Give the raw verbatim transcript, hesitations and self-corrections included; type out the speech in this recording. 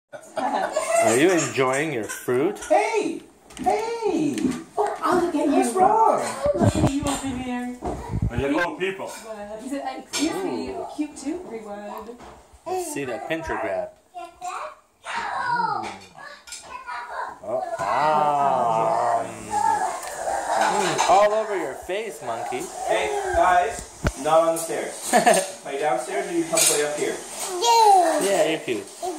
Are you enjoying your fruit? Hey! Hey! Oh, look at you. What's wrong? Look at you over here. Hello, people. He said, excuse me, you're cute too, everyone. Let's see that pincher grab. Mm. Oh, ah. Mm, all over your face, monkey. Hey, guys, not on the stairs. Play downstairs or you come play up here? Yeah, you're cute.